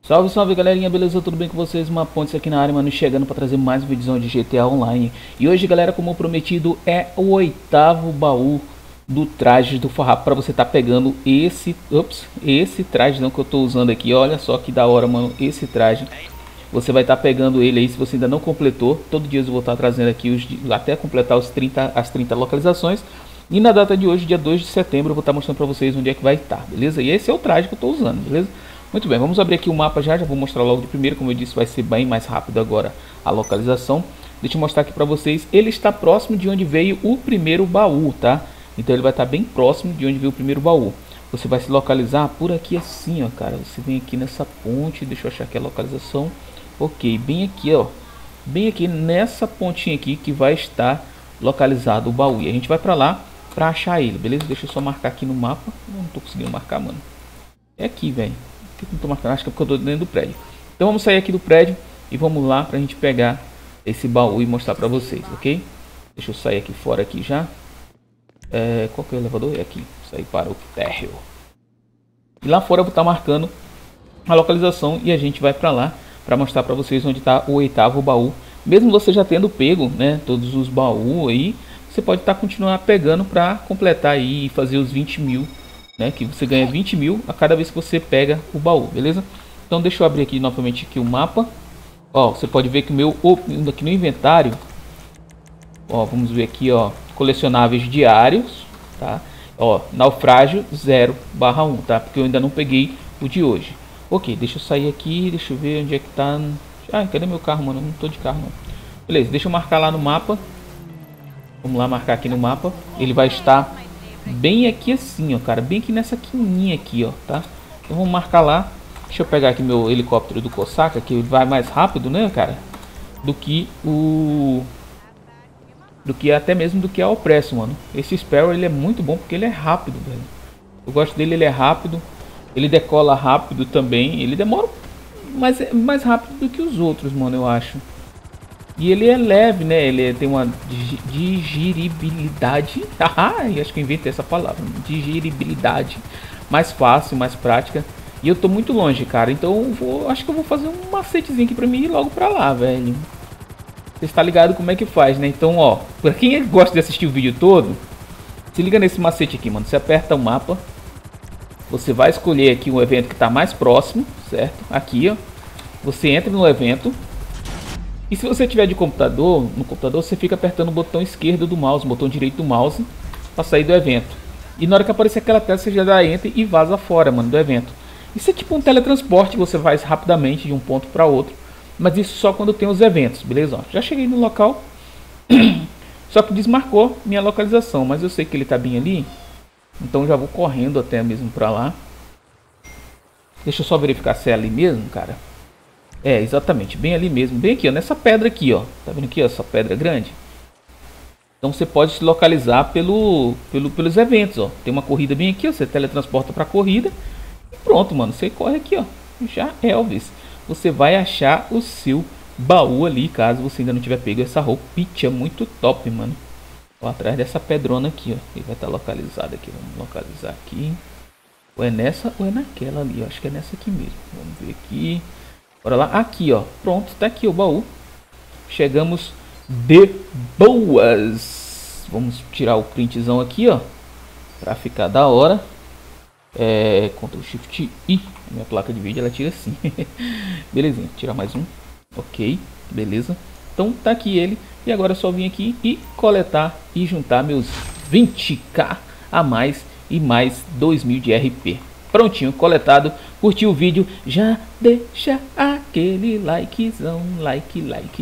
Salve, salve galerinha, beleza? Tudo bem com vocês? Uma Pontes aqui na área, mano, chegando para trazer mais um vídeo de GTA Online. E hoje, galera, como prometido, é o 8º baú do traje do farrapo para você tá pegando esse traje não que eu tô usando aqui. Olha só que da hora, mano, esse traje. Você vai estar pegando ele aí se você ainda não completou. Todo dia eu vou estar trazendo aqui até completar as 30 localizações. E na data de hoje, dia 2 de setembro, eu vou estar mostrando para vocês onde é que vai estar, beleza? E esse é o traje que eu tô usando, beleza? Muito bem, vamos abrir aqui o mapa já vou mostrar logo de primeiro, como eu disse, vai ser bem mais rápido agora a localização. Deixa eu mostrar aqui para vocês, ele está próximo de onde veio o primeiro baú, tá? Então ele vai estar bem próximo de onde veio o primeiro baú. Você vai se localizar por aqui assim, ó, cara. Você vem aqui nessa ponte, deixa eu achar aqui a localização. Ok, bem aqui, ó. Bem aqui nessa pontinha aqui que vai estar localizado o baú. E a gente vai para lá para achar ele, beleza? Deixa eu só marcar aqui no mapa. Não tô conseguindo marcar, mano. É aqui, velho. Por que não tô marcando? Acho que é porque eu tô dentro do prédio. Então vamos sair aqui do prédio e vamos lá pra gente pegar esse baú e mostrar pra vocês, ok? Deixa eu sair aqui fora aqui já. Qual que é o elevador? É aqui. Sair para o térreo. E lá fora eu vou estar marcando a localização e a gente vai pra lá pra mostrar pra vocês onde tá o 8º baú. Mesmo você já tendo pego, né, todos os baús aí, você pode estar continuar pegando pra completar aí e fazer os 20 mil. Né, que você ganha 20 mil a cada vez que você pega o baú, beleza? Então deixa eu abrir aqui novamente aqui o mapa. Ó, você pode ver que o meu aqui no inventário, ó, vamos ver aqui, ó, colecionáveis diários, tá? Ó, naufrágio 0/1, tá? Porque eu ainda não peguei o de hoje. Ok, deixa eu sair aqui, deixa eu ver onde é que tá. Ah, cadê meu carro, mano? Eu não tô de carro, não. Beleza, deixa eu marcar lá no mapa. Vamos lá marcar aqui no mapa. Ele vai estar bem aqui assim, ó, cara, bem aqui nessa quininha aqui, ó, tá? Então vamos marcar lá. Deixa eu pegar aqui meu helicóptero do Cosaca, que vai mais rápido, né, cara? Do que até mesmo do que a Opresso, mano. Esse Sparrow, ele é muito bom porque ele é rápido, velho. Eu gosto dele, ele é rápido. Ele decola rápido também. Ele demora, mas é mais rápido do que os outros, mano, eu acho. E ele é leve, né? Ele tem uma digeribilidade. Acho que eu inventei essa palavra. Digeribilidade mais fácil, mais prática. E eu tô muito longe, cara. Então acho que eu vou fazer um macetezinho aqui pra mim ir logo pra lá, velho. Você está ligado como é que faz, né? Então, ó, pra quem gosta de assistir o vídeo todo, se liga nesse macete aqui, mano. Você aperta o mapa. Você vai escolher aqui o evento que tá mais próximo, certo? Aqui, ó. Você entra no evento. E se você tiver de computador, no computador você fica apertando o botão esquerdo do mouse, o botão direito do mouse, para sair do evento. E na hora que aparecer aquela tela, você já dá enter e vaza fora, mano, do evento. Isso é tipo um teletransporte, você vai rapidamente de um ponto para outro. Mas isso só quando tem os eventos, beleza? Ó, já cheguei no local, só que desmarcou minha localização, mas eu sei que ele tá bem ali. Então já vou correndo até mesmo para lá. Deixa eu só verificar se é ali mesmo, cara. É, exatamente, bem ali mesmo, bem aqui, ó, nessa pedra aqui, ó. Tá vendo aqui, ó, essa pedra grande? Então você pode se localizar pelos eventos, ó. Tem uma corrida bem aqui, ó, você teletransporta pra corrida. E pronto, mano, você corre aqui, ó. Já Elvis. Você vai achar o seu baú ali, caso você ainda não tiver pego essa roupinha muito top, mano. Ó, atrás dessa pedrona aqui, ó. Ele vai estar localizado aqui, vamos localizar aqui. Ou é nessa ou é naquela ali, ó. Acho que é nessa aqui mesmo. Vamos ver aqui. Bora lá, aqui ó, pronto, tá aqui o baú. Chegamos de boas. Vamos tirar o printzão aqui, ó, pra ficar da hora. Ctrl Shift I. Minha placa de vídeo ela tira assim. Belezinha, tirar mais um. Ok, beleza. Então tá aqui ele. E agora é só vir aqui e coletar e juntar meus 20k a mais e mais 2000 de RP. Prontinho, coletado. Curtiu o vídeo? Já deixa aquele likezão. Like.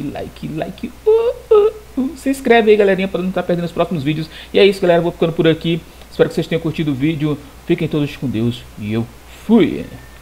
Se inscreve aí, galerinha, para não estar perdendo os próximos vídeos. E é isso, galera. Vou ficando por aqui. Espero que vocês tenham curtido o vídeo. Fiquem todos com Deus. E eu fui.